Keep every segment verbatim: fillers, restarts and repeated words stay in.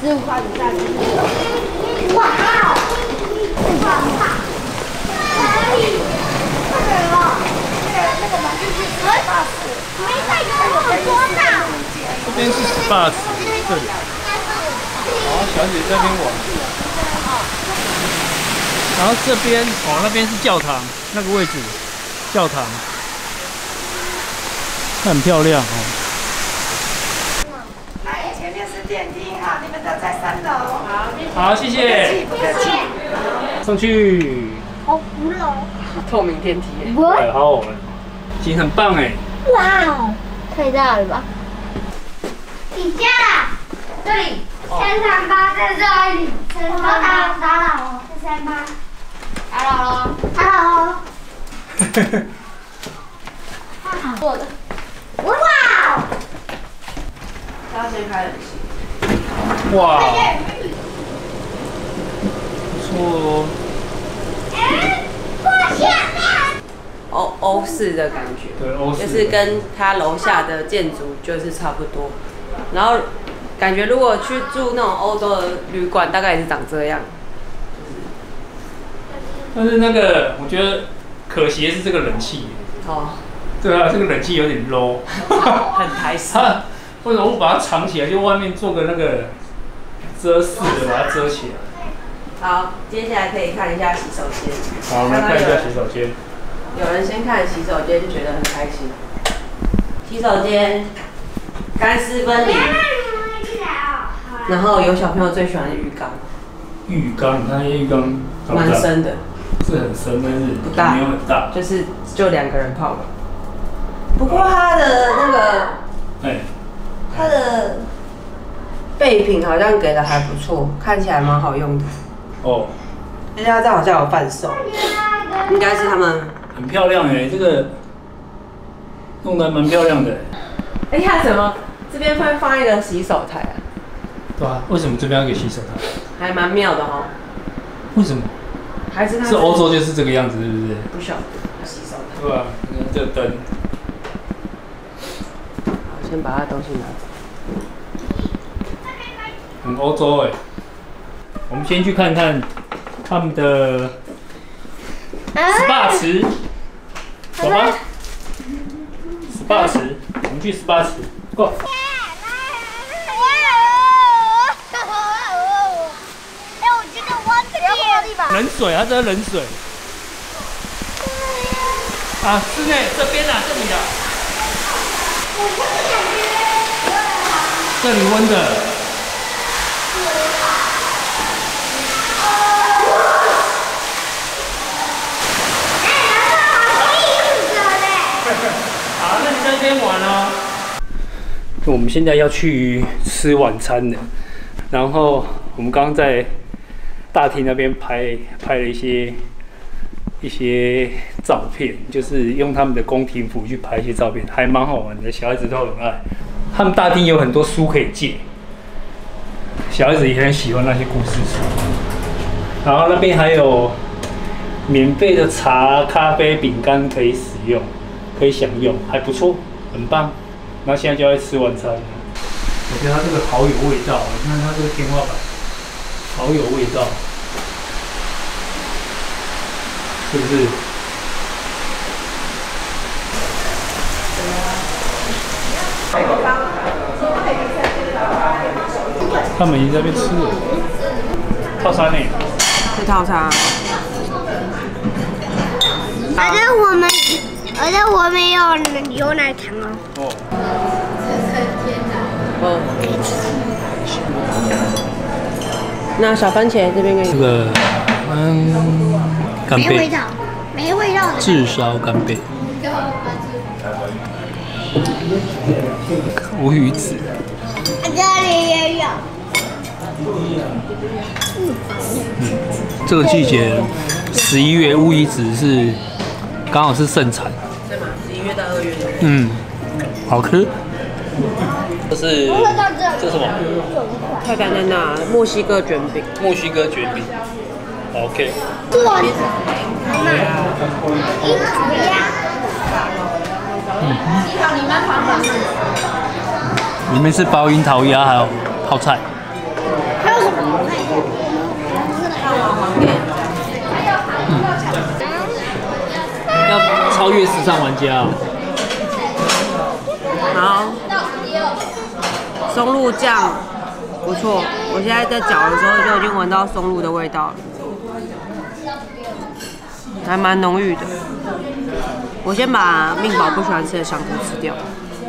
十五块以下就是。哇哦！哇哇！可以，这个哦，那个那个玩具是十八尺，没带有很多大。 这边是十八尺，这里。好，小姐这边玩。然后这边哦，那边是教堂，那个位置，教堂，很漂亮哦。 来，前面是电梯哈，你们都在三楼。 好，谢谢。 不客气。 上去。 好古老。 透明电梯耶。 对，好好玩，其实很棒哎。 哇哦，太大了吧！底下这里三三八在这里，打打打扰哦，三三八。打扰了，打扰了。好做的。哇！ 他先开冷气。 哇，不错哦。 欧欧式的感觉， 对，欧式就是跟它楼下的建筑就是差不多。然后感觉如果去住那种欧洲的旅馆，大概也是长这样。 但是那个，我觉得可惜的是这个冷气。 哦。 对啊，这个冷气有点 low。 很台式。 为什么不把它藏起来？就外面做个那个遮式的，把它遮起来。 好，接下来可以看一下洗手间。 好，我们看一下洗手间。 有人先看洗手间就觉得很开心。洗手间干湿分离，然后有小朋友最喜欢的浴缸。 浴缸，你看那些浴缸蛮深的， 是很深，但是不大， 没有很大， 就是就两个人泡吧。不过它的那个， 哎， 它的备品好像给的还不错，看起来蛮好用的。 哦， 而且它这好像有贩售，应该是他们。 很漂亮哎，这个弄得蛮漂亮的。 哎，它怎么这边会放一个洗手台啊？ 对啊，为什么这边要给洗手台？ 还蛮妙的哦。 为什么？ 还是它是欧洲就是这个样子，是不是？ 不晓得洗手台。 对啊，这个灯。 好，先把它东西拿走。 很欧洲哎。我们先去看看他们的 S P A 池，走吧 ？S P A 池，我们去 S P A 池，Go。冷水，它这是冷水。啊，室内这边啊，这里啊。这里温的。好，那你在这边玩哦。我们现在要去吃晚餐了，然后我们刚刚在大厅那边拍拍了一些一些照片，就是用他们的宫廷服去拍一些照片，还蛮好玩的，小孩子都很爱。他们大厅有很多书可以借，小孩子也很喜欢那些故事书。然后那边还有免费的茶、咖啡、饼干可以使用，可以享用，还不错，很棒。那现在就要吃晚餐了。我觉得它这个好有味道，你看它这个天花板，好有味道，是不是？他们已经在那边吃了，套餐呢？ 是套餐。 而且我们，而且我们有牛奶糖哦。 哦。 哦。那小番茄这边给你。 这个，嗯，干贝。 没味道，没味道的。 炙烧干贝。乌鱼子。 这里也有。 嗯，这个季节，十一月乌鱼子是刚好是盛产。 对嘛？十一月到二月。 嗯，好吃。这是这是什么？ 太简单了，墨西哥卷饼。 墨西哥卷饼。OK。 哇！樱桃鸭。 嗯。樱桃你们旁边。里面是包樱桃鸭，还有泡菜。 还有什么？ 要超越时尚玩家哦。 好，松露酱不错，我现在在搅的时候就已经闻到松露的味道了，还蛮浓郁的。我先把命宝不喜欢吃的香菇吃掉。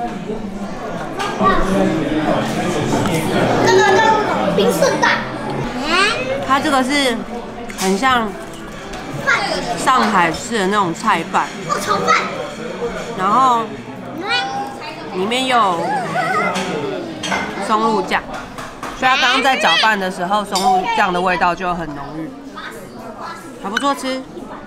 那个那个冰圣诞， 它这个是很像上海式的那种菜饭， 哦，炒饭， 然后里面又有松露酱，所以它刚刚在搅拌的时候，松露酱的味道就很浓郁，还不错吃。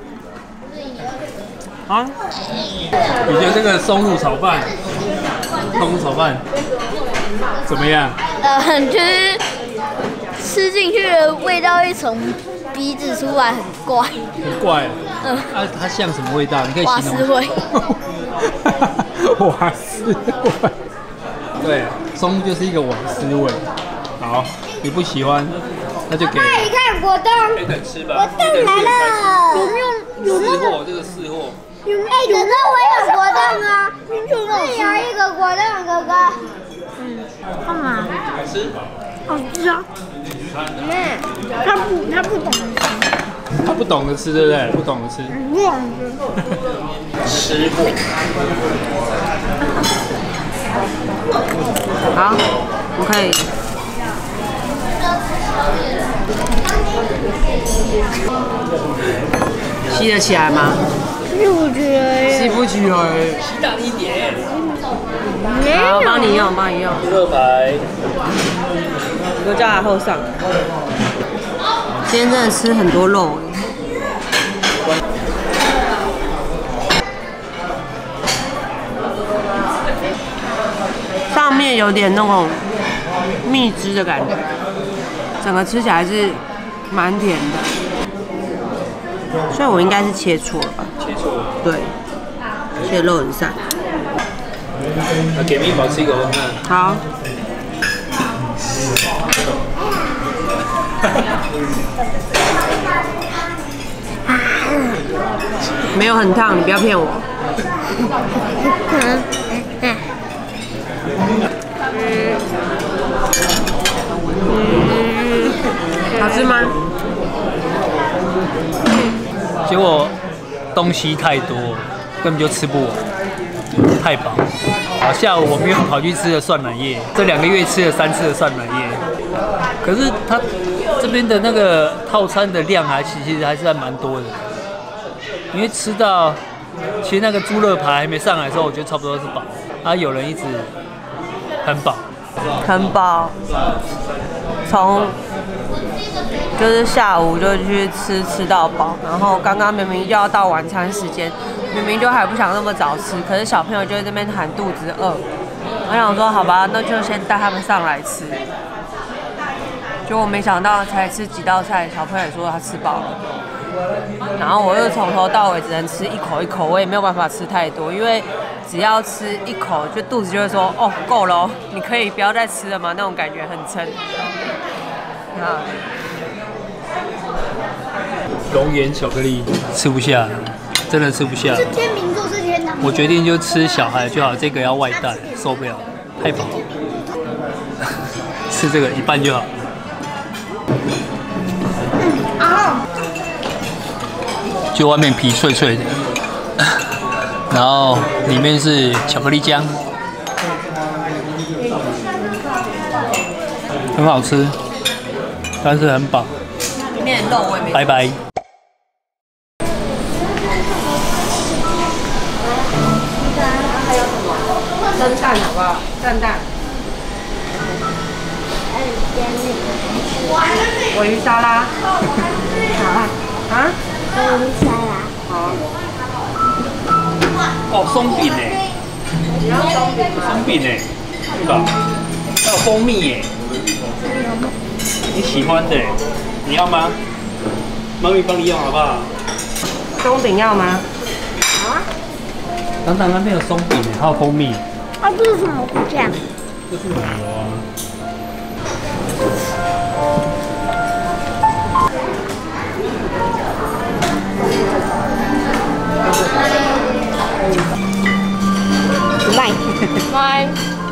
好， 你觉得这个松露炒饭、松露炒饭怎么样？ 呃，就是吃进去的味道会从鼻子出来，很怪。 很怪啊。 嗯， 它它像什么味道？你可以瓦形容。 斯味。 瓦斯味。对，松露就是一个瓦斯味。好，你不喜欢，那就给。 那你看果冻， 黑等吃吧。 果冻来了，有没有？有那个？ 试货，这个试货。 有哎，可是我有果冻啊，这有一个果冻，哥哥。嗯，干嘛？ 好吃。 好吃啊！嗯，他不，他不懂得吃。 他不懂得吃，对不对？不懂得吃。 不懂吃。吃货。 好，我可以。吸得起来吗？ 吸不起来。 吸不起来。 吸大一点。 好，帮你用，帮你用。 猪肉排。 我叫他后上。今天真的吃很多肉。上面有点那种蜜汁的感觉，整个吃起来是蛮甜的，所以我应该是切错了吧？ 切错了。 对，切肉很散。 那给面包吃一个闻看。 好。没有很烫，你不要骗我。嗯，好吃吗？ 结果东西太多，根本就吃不完，太饱。好，下午我们又跑去吃了蒜奶叶，这两个月吃了三次的蒜奶叶。可是它这边的那个套餐的量还其实还是还蛮多的，因为吃到其实那个猪肋排还没上来的时候，我觉得差不多是饱。啊，有人一直很饱， 很饱，从就是下午就去吃吃到饱，然后刚刚明明就要到晚餐时间，明明就还不想那么早吃，可是小朋友就在那边喊肚子饿，我想说好吧，那就先带他们上来吃。结果没想到才吃几道菜，小朋友也说他吃饱了，然后我又从头到尾只能吃一口一口，我也没有办法吃太多，因为只要吃一口，就肚子就会说哦够了哦，你可以不要再吃了吗？那种感觉很撑。啊， 龙岩巧克力吃不下，真的吃不下。 是天秤座是天堂。 我决定就吃小孩就好，这个要外带，受不了，太饱了。吃这个一半就好。就外面皮脆脆的，然后里面是巧克力浆，很好吃，但是很饱。 里面的肉我也没。 拜拜。 蒸蛋好不好？蛋蛋。尾鱼沙拉。好啊。啊？ 尾鱼沙拉。 好。 哦，松饼哎。 你要松饼吗？ 松饼哎，对吧？还有蜂蜜耶。你喜欢的，你要吗？妈咪帮你用好不好？ 松饼要吗？ 好啊。 等等，那边有松饼，还有蜂蜜。 啊，这是什么果酱？ 这是奶油啊。 卖卖。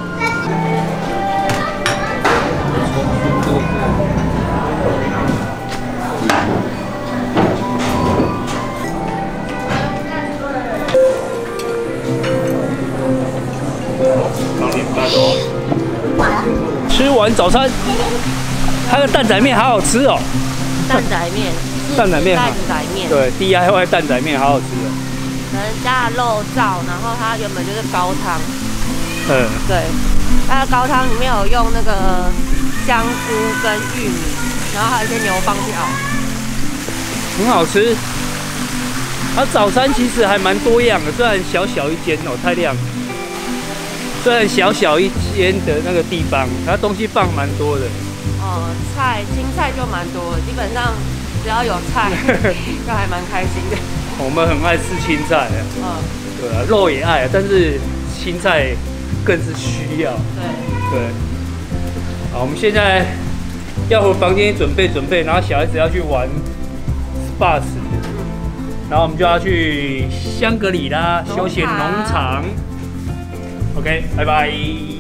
吃完早餐，它的蛋仔面好好吃哦。 蛋仔面， 蛋仔面， 蛋仔面， 对 ，D I Y 蛋仔面好好吃哦。 可能加了肉燥，然后它原本就是高汤。 嗯， 对，它的高汤里面有用那个香菇跟玉米，然后还有一些牛蒡去熬， 很好吃。它早餐其实还蛮多样的，虽然小小一间哦，太亮了。虽然小小一间的那个地方，它东西放蛮多的。 哦、呃，菜青菜就蛮多的，基本上只要有菜，就还蛮开心的。 我们很爱吃青菜啊， 嗯， 对啊，肉也爱，但是青菜更是需要。 对对。好，我们现在要回房间准备准备，然后小孩子要去玩 S P A 池，然后我们就要去香格里拉休闲农场。OK， 拜拜。